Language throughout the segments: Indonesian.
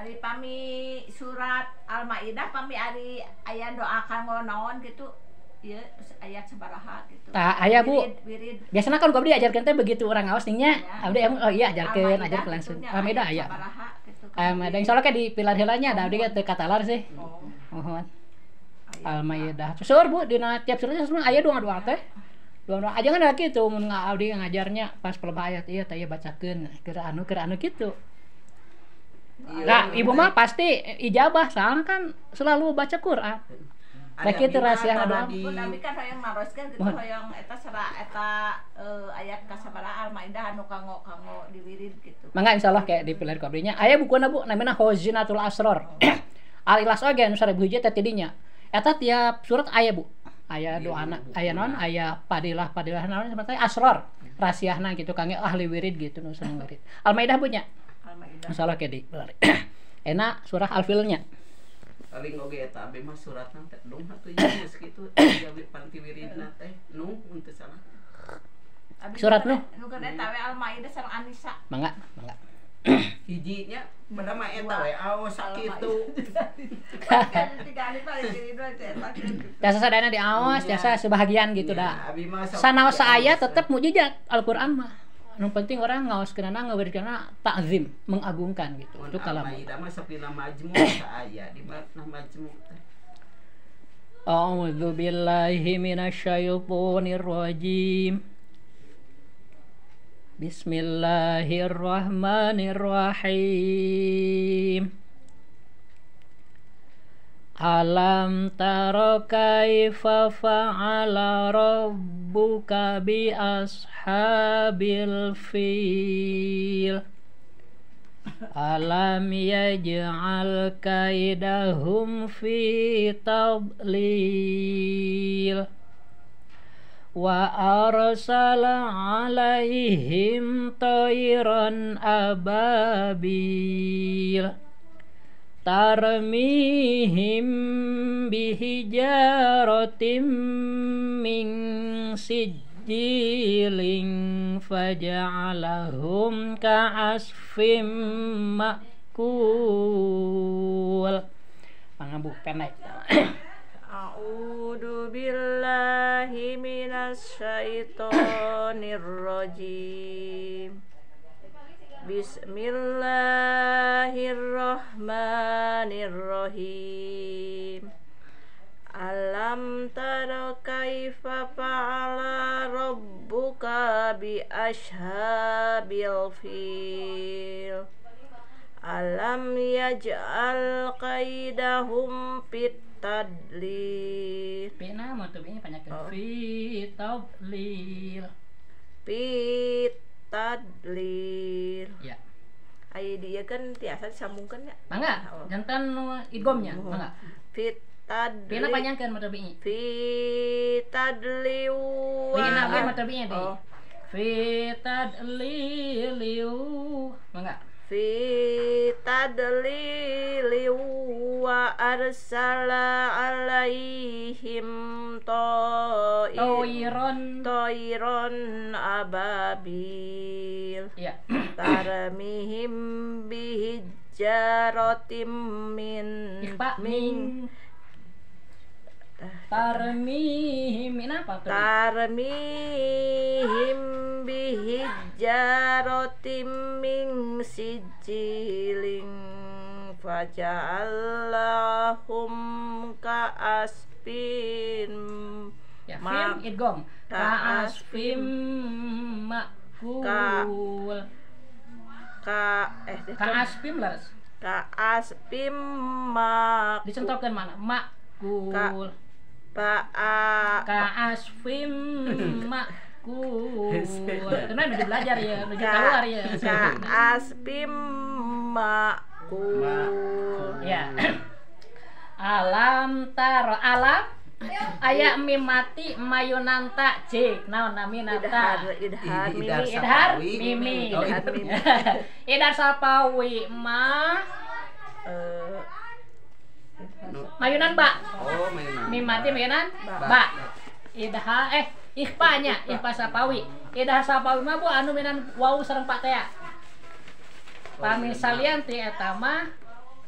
Ari pami surat Al-Maidah pami ari aya doa kanggo naon gitu. Ieu ayat sabaraha gitu. Tah aya Bu. Wirid. Biasana kan abdi ajarkeun teh begitu urang ngaos tingnya. Abdi oh iya ajarkeun, Al-Maidah ajarkeun langsung. gitunya, Al-Maidah ayat aya. sabaraha gitu. Ada insyaallah ke di pilar heulanya ada abdi ge teu katalar sih. Oh. Mohon. Al-Maidah. Susur Bu dina tiap surat sebenarnya aya doa-doa teh. Doa-doa aja kan ada kitu mun abdi ngajarnya pas pelebah ayat ieu teh bacakeun keur anu kitu. Nah, ibu mah pasti ijabah soalnya kan selalu baca Quran. Nah kitu rahasia doa. Pun abi kan hoyong naroskeun gitu hoyong eta ayat kasabaraha Al-Maidah anu kanggo diwirid gitu. Mangga insyaallah kayak di pilar kabrinya aya bukuna Bu namanya Khazinatul Asrar. Al-Ikhlas oge anu 1000 hiji teh tidinya. Eta tiap surat aya Bu. Aya doana, aya naon? Aya padilah naon seperti asrar. Rahasiana gitu kangge ahli wirid gitu nu seneng wirid. Al-Maidah punya. Al-Maidah. Insyaallah ke di pilar. Enak surah Al-Filnya. Paling oge eta abdi mah suratna teh dong atuh geus kitu aya panti wiridna teh nu mun teu salah. Surat nu? Nu kan eta we Al-Maidah sareng An-Nisa. Mangga. Hijinya pada mah eta we aos sakitu. Jasa sadayana diaos, jasa sebahagian gitu dah. Abi mah Sanaos aya tetep mukjizat Al-Qur'an mah. Anu penting orang ngaoskeunana ngawiridkeunana takzim, mengagungkan gitu. Itu kalam. Al-Maidah mah sapina majmu aya di mana majmu teh. A'udzu billahi minasyaitonir rajim. Bismillahirrahmanirrahim. Alam tara kaifa fa'ala rabbuka bi ashabil fil. Alam yaj'al kaidahum fi tadlil. Wa arsala alaihim tayran ababil tarmihim bihijaratim min sijilin faja'alahum ka'asfim ma'kul. Pangambu pendek. A'udzu billahi minasyaitonir rajim. Bismillahirrahmanirrahim. Alam tara kaifa fa'ala rabbuka bi ashabil fil. Alam yaj'al qaidahum fit tadlil. Pina mau tuh ini banyak fi tadlil. Fit tadlil. Ya. Aya dia kan tiasa disambungkeun ya. Mangga, jantan idgomnya, mangga. Fit tadlil. Pina panjangkeun mata binya. Fit tadlil. Pina ge mata binya deh. Oh. Fi tadlil. Mangga. Fi tadlili wa arsala alaihim toiron ababil. Iya. Tarmihim bihijaratim min Tarmihim apa tuh? Tarmihim bihijaratim min sijilin faja'allahum ka'asfin Ya, film idgom. Ka'asfim ma'kul. Ka'asfim laras. Ka'asfim ma'kul. Dicontohkan mana? Ma'kul. Ka'asfim ma'kul. Karena udah belajar ya, udah keluar ya. Ka'asfim ma'kul. Ya. Alam taro alam aya mimati mayunanta cik naon naminata idhar mimi idhar sapawi ma mayunan ba. Oh, mayunan. Mimati mayunan ba. Idha ikhpanya ikhpa sapawi. Idha sapawi mah Bu anu minan wau sareng pa teh. Pamisalian ti eta mah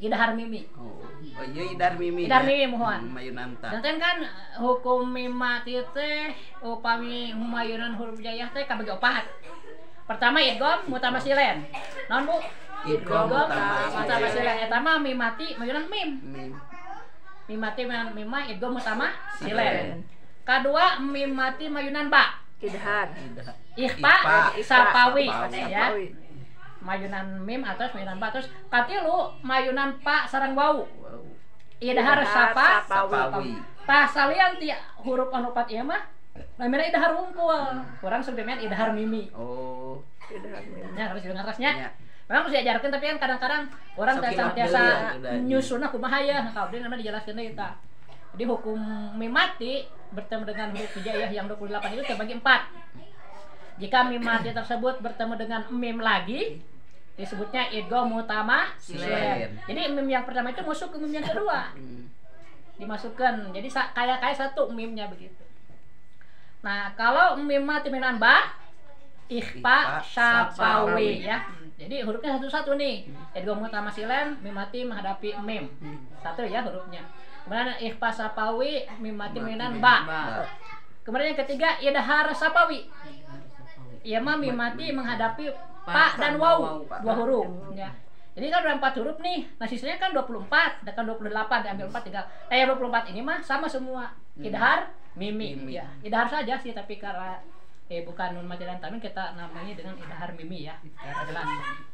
idahar mimi. Oh iya idar mimi. Idar mimi mohon. Mayunanta. Dan kan hukum mimati teh upami humayunan huruf jayah teh kabagi opat. Pertama idgham mutama silen. Naon Bu? Idgham mutama silen eta mah mimati mayunan mim. Mim. Mimati mayunan mimma idgham mutama silen. Kadua mimati mayunan ba. Idhar. Ikhfa sapawi ya. Sapawi. Mayunan mim atas mayunan ba terus katilu mayunan pa sareng wau. Wow. Idhar sapa Sapawi. pas salian ti huruf anu 4 ieu mah namina idhar wungkul. Kurang sebenarnya idhar mimi. Oh. Idhar mimi. Ya harus dengarasnya. Ya. Memang harus diajarkan tapi kan kadang-kadang orang Sok teh hilap biasa deui ya, udah. nyusunna kumaha ya. Nah, kabeh namanya dijelaskeun deui eta. Jadi hukum mimati bertemu dengan huruf hijaiyah yang 28 itu terbagi 4. Jika mimati tersebut bertemu dengan mim lagi disebutnya idgham mutama silen. Jadi mim yang pertama itu masuk ke mim yang kedua. Dimasukkan. Jadi kayak satu mimnya begitu. Nah, kalau mim mati minan ba ikhfa sapawi ya. Jadi hurufnya satu-satu nih. Idgham mutama silen, mim mati menghadapi mim. Satu ya hurufnya. Kemudian ikhfa sapawi, mim mati minan ba. Kemudian yang ketiga idhar sapawi. Ya mah mim mati menghadapi pa dan waw, dua huruf ya. Jadi kan udah 4 huruf nih. Nah sisanya kan 24, dan kan 28 diambil 4 tinggal. Yang 24 ini mah sama semua. Idhar mimi ya. Idhar saja sih tapi karena bukan nun mati dan tanwin kita namanya dengan idhar mimi ya. Jelas.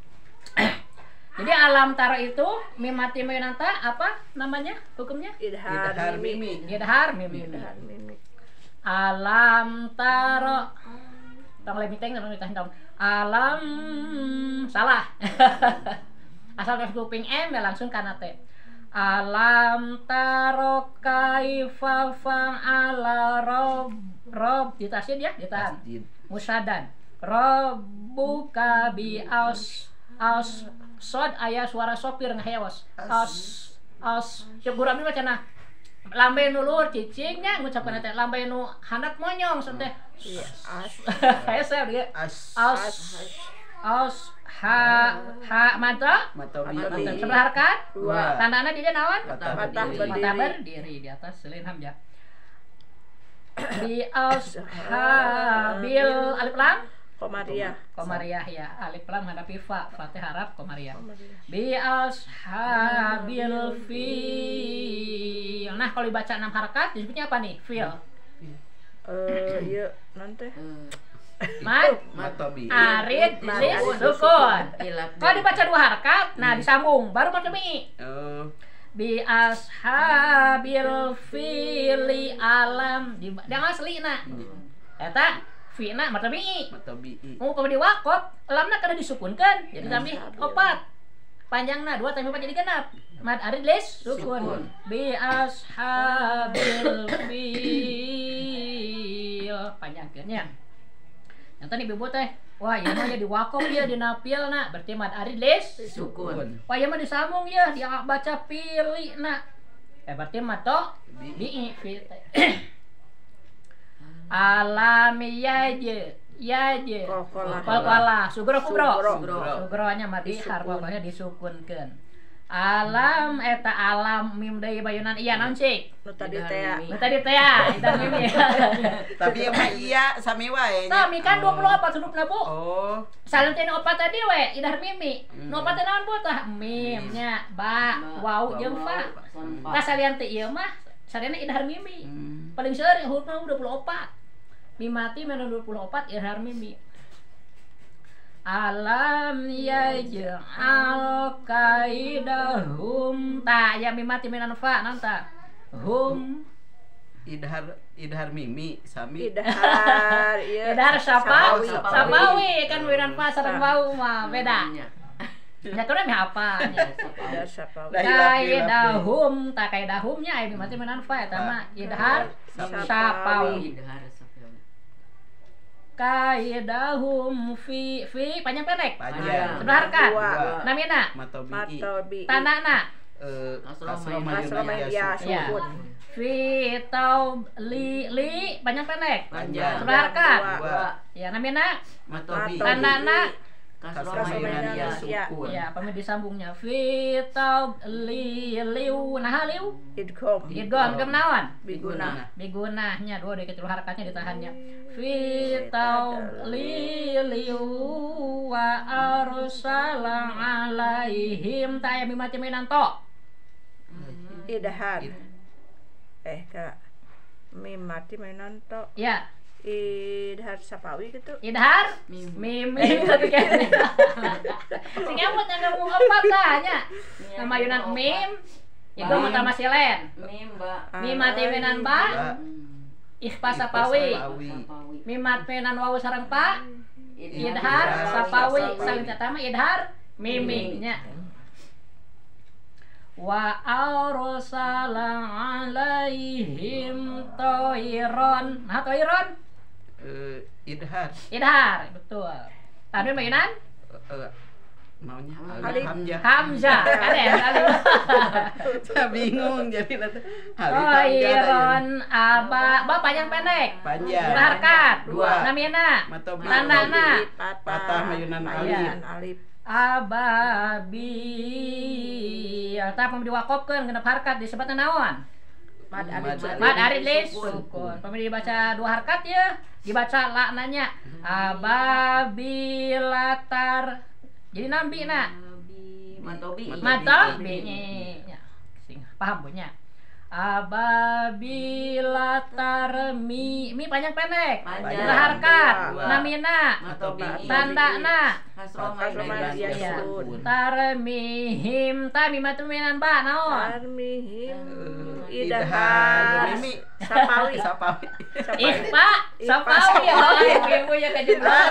Jadi alam taro itu mim mati mayunanta apa namanya hukumnya? Idhar mimi. Idhar mimi. Idhar mimi. Alam taro tong lemiteng tong dong. Alam salah. Asal dari kuping M ya langsung kana teh. Alam taro kaifa fa'ala rob ditasin ya, ditahan. Musadan. Rabbuka bi aus sod aya suara sopir ngahewas. Aus coba urang macana. Lambe nu luhur cicingnya ngucapkeun teh lambe nu handap monyong teh. Iya, Kayak saya dia. Aus ha mata Matobi. sebelah harkat. 2. Tandana di dia naon? Mata Mata berdiri di atas selin hamzah. Bi aus ha bil alif lam Komariah ya, alif lam hadapi fa, fatih harap komariah. Bi ashabil fil. Nah, kalau dibaca 6 harakat disebutnya apa nih? Fil. Iya, nanti. Matobi. Arid, lis, sukun. Kalau dibaca 2 harakat, nah disambung, baru matobi. Oh. Bi ashabil fili alam. Jangan asli nah. Eta fina matobi. Mau pemedi wakop, lamna kada disukunkan, jadi tambih 4. Panjangna 2 tambah 4 jadi genap. Mad arid lis sukun. Bi ashabil fil panjangkeunnya. Yang tadi bibu teh, wah ieu mah jadi wakop ya di napilna, berarti mad arid lis Sukun. wah ieu mah disambung ya, dia baca pilina. Berarti mato bi fi. Alam yaje kolkola sugro sugronya madi harfanya disukunkeun. Alam eta alam mim deui bayunan iya naon sih Nu tadi teh ya. eta mim ya. Tapi emang iya sami wae. Sami kan 24 hurufna Bu. Oh. Salin teh 4 tadi we idhar mimi. Nu 4 teh naon Bu tah mim nya ba wau jeung fa. Tah salian teh ieu mah sarena idhar mimi. Paling seueur hurufna 24. Mimati menu 24 idhar mimi. Alam yaj'al kaidahum ta ya mimati minan fa naon ta hum Idhar mimi sami. Idhar iya. idhar sapawi Sapawi. kan minan fa sareng wau mah beda nya kana mah apa nya Idhar sapawi. kaidahum ta kaidahumnya aya mimati minan fa eta mah idhar sapawi. Kaidahum fi panjang pendek sebelah harkat namina Matobi. tandana Asro media sukun. fi taub li panjang pendek Panjang. sebelah harkat Dua. ya namina Matobi. tandana Kasromayan ya sukun. Ya, pamit disambungnya fitau liu nah liu idgham kenawan biguna bigunahnya dua dikit dulu harakatnya ditahannya fitau liu wa arsala alaihim ta'yami mati menanto idhar kak mim mati mainan to ya idhar sapawi gitu idhar mim tapi kayak sing nyamut yang ngomong apa tanya nama yunan mim itu mutal masilen mim mati menan ba ikhfa sapawi mim mati menan wawu sareng pa idhar sapawi saling tatama idhar mimingnya wa arsala alaihim toiron nah toiron idhar betul tadi mainan maunya Alif. Hamzah ada ya alif saya bingung jadi toiron aba panjang pendek panjang harkat dua namina Matobi. tandana patah mayunan alif ababi alta pamdi diwakopkeun genep harkat disebutna naon mad arid lis sukun pamdi dibaca dua harkat ya dibaca laknanya ababi latar jadi nambi na matobi nya sing paham punya ababi latar mi panjang pendek harkat namina tandana tarmihim tamimatuminan ba naon tarmihim idhar sapawi ikhfa sapawi ibu-ibunya kejelas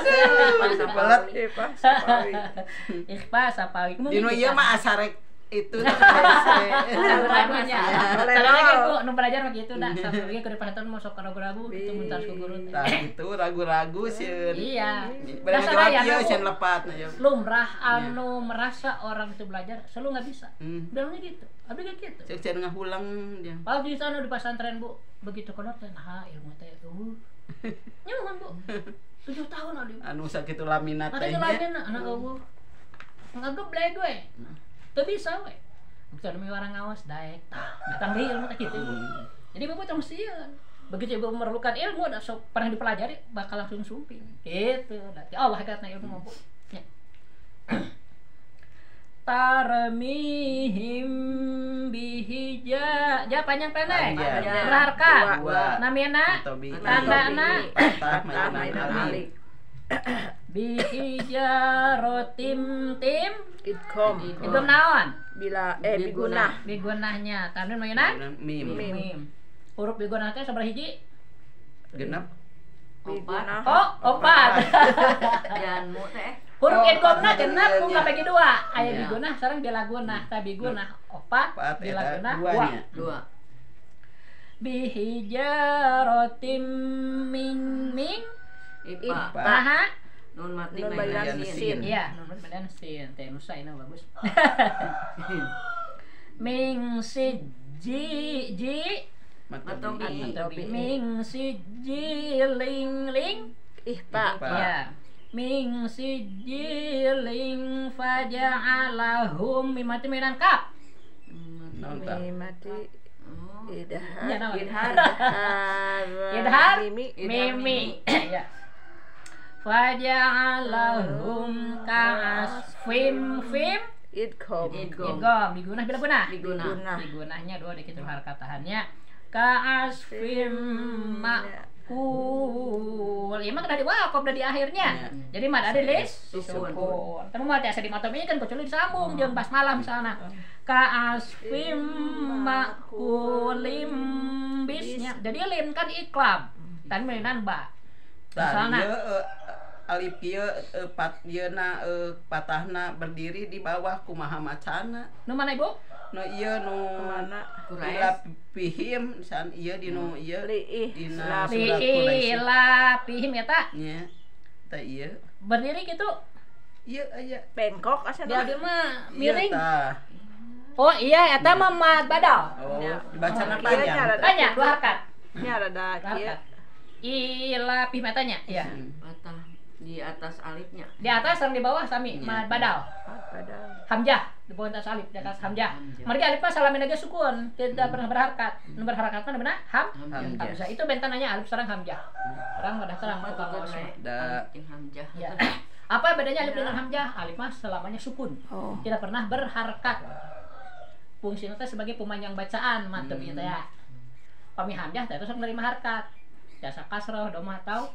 ikhfa sapawi dino ieu mah asarek itu ragu-ragunya caranya kan bu nu belajar mah gitu dah sampai ge keur panton mau sok ragu-ragu itu muntar ku guru tah itu ragu-ragu sieun iya bener jawab ieu sieun lepat ya lumrah anu merasa orang itu belajar selalu nggak bisa bilangnya gitu abdi kayak gitu cek ngahulang dia pas di sana di pesantren bu begitu keluar teh nah ilmu teh nyuhun bu 7 tahun anu sakitu laminat teh nya laminat anak eueuh ngageblek we teu bisa we bisa demi orang ngawas daek datang deui ilmu teh kitu jadi bapak tong sieun begitu ibu memerlukan ilmu da sok pernah dipelajari bakal langsung sumping gitu berarti Allah katna ilmu mampu nya tarmihim bihija panjang pendek berharkat namina tandana alif bihijarotim tim idgham naon bila bigunahnya tandun mainan mim huruf bigunah teh sabaraha hiji genep bigunah opat janmu teh huruf idghamna genep ku kabagi dua aya bigunah sareng bilagunah ta bigunah opat bilagunah dua bihijarotim min Ipa. Nun mati bayan sin. Iya, nun mati bayan sin. Teh nusa ini bagus. Ming ji matobi. Ming ji ling ihpa. Ya. Ming ji ling faja'alahum mimati minan kap. Mimati idhar mimi ya faja'alahum ka'asfim idgham bigunah bigunahnya dua dikit harkat tahannya ka'asfim makul ieu mah kada diwakaf da di akhirnya jadi mad ada lis sukun tapi mah asa di matomi kan kecuali disambung jeung pas malam misalna ka'asfim makulim bisnya jadi lim kan iklab dan mainan ba misalna alif kieu yeuna patahna berdiri di bawah kumaha macana nu mana ibu nu ieu nu mana pihim san ieu di nu ieu dina surat Quraisy pihim eta nya tah ieu berdiri gitu ieu aya bengkok asa dia mah miring tah oh iya eta mah mad badal dibacana panjang dua harkat nya rada kieu ila pih matanya ya patah Di atas alifnya. Di atas sama di bawah sami Iya. badal. Padahal. Hamzah di bawah atas alif, di atas hamzah. Mari alif mah salamin aja sukun, tidak pernah berharakat. Nu berharakat mah benar Hamzah. hamzah. Itu bentananya alif sareng hamzah. Orang udah terang Sama tukang juga ngosok. naik Da. alif jeung hamzah. Ya. Apa bedanya alif dengan hamzah? Alif mah selamanya sukun. Oh. Tidak pernah berharakat. Fungsinya teh sebagai pemanjang bacaan, mantep gitu ya. Pami hamzah teh terus menerima harakat. Jasa kasroh, domah atau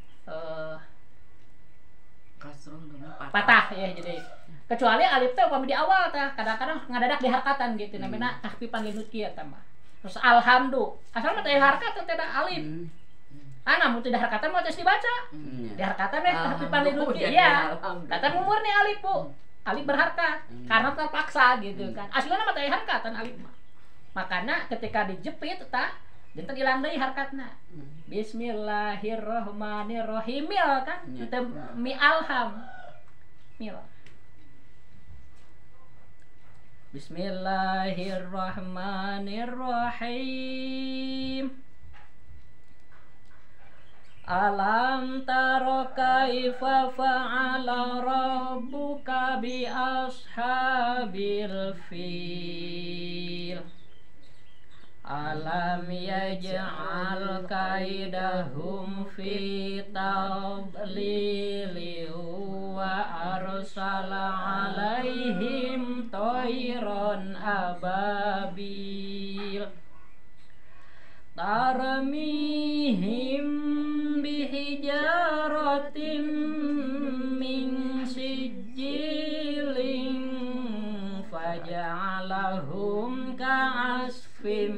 Kasroh dong patah ya jadi kecuali alif teh upami di awal teh kadang-kadang ngadadak di harakatan gitu namanya tahfifan linukia teh mah terus alhamdulillah asal mah teh harakat teh ada alif namun tidak harakatan mau terus dibaca di harakatan deh tahfifan linukia iya kata murni alif bu alif berharakat karena terpaksa gitu kan aslinya mah teh harakatan alif mah makanya ketika dijepit tah dinten ilang deui harakatna Bismillahirrahmanirrahim kan itu mi alham mil Bismillahirrahmanirrahim Alam tara kaifa fa'ala rabbuka bi ashabil fil Alam yaj'al kaidahum fi tadlili wa arsala alaihim tayran ababil tarmihim bihijaratin min sijilin faja'alahum ka'asfim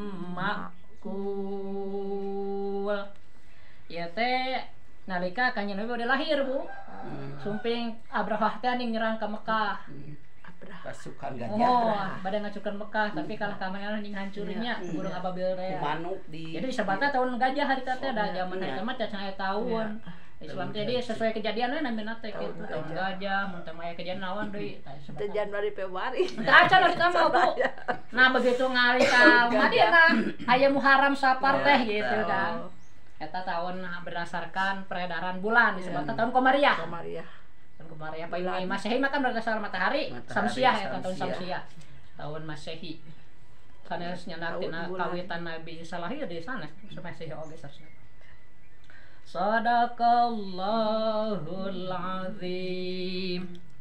makul ya teh nalika kanjeng Nabi udah lahir bu sumping Abrahah teh ning nyerang ke Mekah Pasukan oh gajah. pada ngacukan Mekah tapi kalah kamana ning hancurinnya burung ababil teh Manuk di. jadi disebutna tahun gajah hari teh da zaman Iya. eta mah teh tahun Islam teh jadi sesuai kejadian we namina teh kitu tahun gajah mun teh maya kejadian naon deui tah Itu Januari Februari. Tah acan harus sama Bu. Nah begitu ngali ka Madinah aya Muharram Safar teh gitu kan. Eta tahun berdasarkan peredaran bulan disebutna tahun Komariah. Komariah. Tahun Komariah apa ini Masehi mah kan berdasar matahari Samsiah ya tahun Samsiah. Samsiah. Tahun Masehi. Sanesnya nantina Tahun bulan. kawitan Nabi Isa lahir di sana Masehi oge sanesna. Sadaqallahul azim.